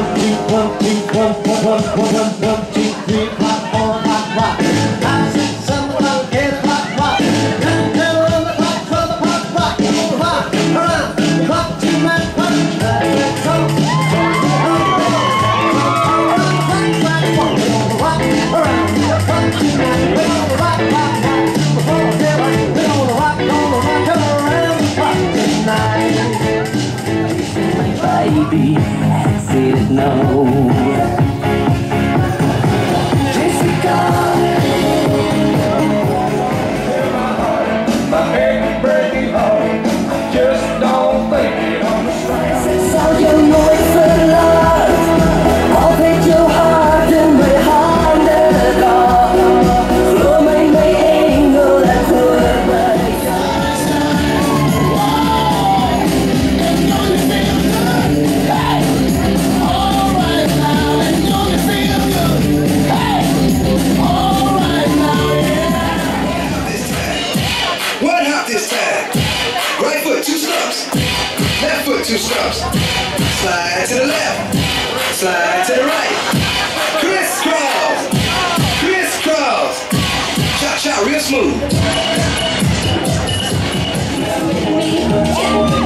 Baby, said no. Jessica, my head breaking heart, just don't think it on the strand. since all your noise of love, I'll take your heart and behind the door. You'll make me angle that could break. One hop this time. Right foot, 2 stumps. Left foot, 2 stumps. Slide to the left. Slide to the right. Crisscross. Crisscross. Chop, chop, real smooth.